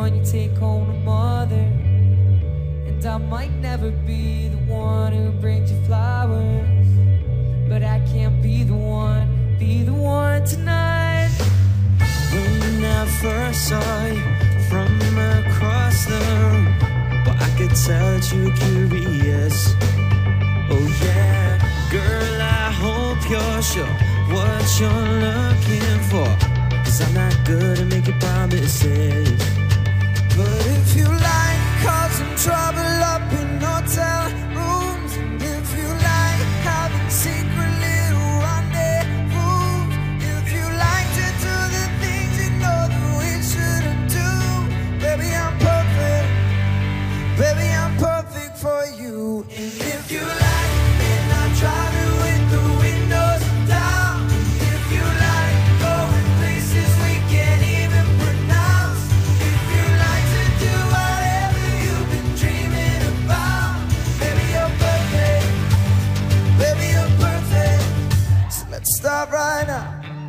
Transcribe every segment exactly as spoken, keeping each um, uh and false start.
one you take home to mother. And I might never be the one who brings you flowers, but I can't be the one, be the one tonight. When I first saw you from across the room, well, I could tell that you were curious. Oh yeah, girl, I hope you're sure what you're looking for, 'cause I'm not good at making promises. But if you like causing trouble up in hotel rooms, and if you like having secret little rendezvous, if you like to do the things you know that we shouldn't do, baby, I'm perfect, baby, I'm perfect for you. And if you like, then I'll drive it with the windows down. If you like going places we can't even pronounce, if you like to do whatever you've been dreaming about, baby, you're perfect, baby, you're perfect. So let's start right now.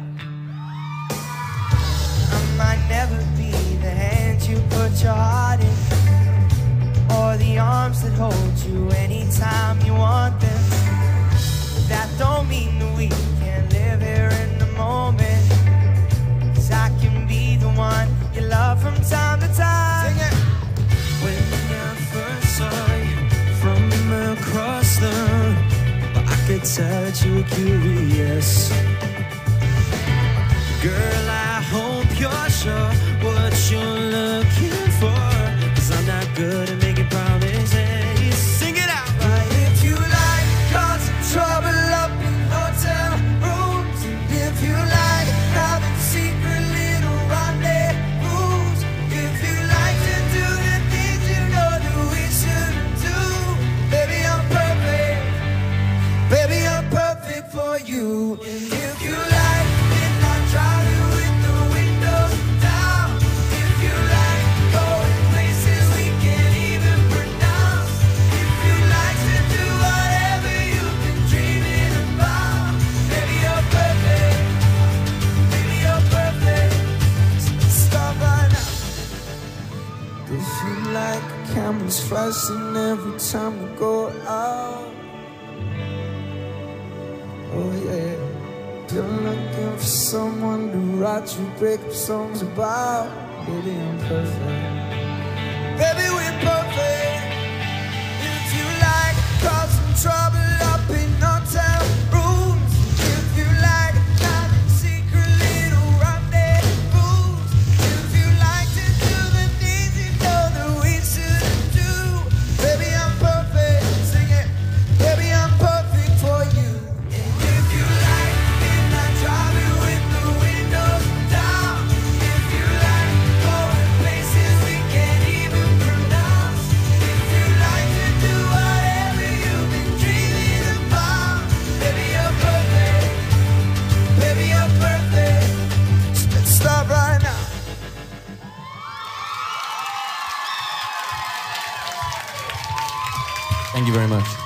I might never be the hand you put your heart in, or the arms that hold you anytime you want them. That don't mean that we can't live here in the moment, 'cause I can be the one you love from time to time. Sing it. When I first saw you from across the room, well, I could tell that you were curious. Girl, I hope you're sure what you're looking for, 'cause I'm not good at making promises. Sing it out. Right. If you like causing trouble up in hotel rooms, and if you like having secret little rendezvous, if you like to do the things you know that we shouldn't do, baby, I'm perfect, baby, I'm perfect for you. And if you like, then I'll drive it with the windows down. If you like going places we can't even pronounce, if you like to do whatever you've been dreaming about, baby, you're perfect, baby, you're perfect. So let's start right now. If you like cameras flashing every time we go out, oh yeah. If you're looking for someone to write your breakup songs about, baby, I'm perfect, baby, we're perfect. If you like causing trouble up in hotel rooms, if you like having secret little rendezvous, if you like to do the things you know that we shouldn't do, baby, I'm perfect. Sing it. Baby, I'm perfect for you. And if you like, then I drive it with the windows down. If you like going places we can't even pronounce, if you like to do whatever you've been dreaming about, baby, you're perfect, baby, you're perfect. So let's start right now. Thank you very much.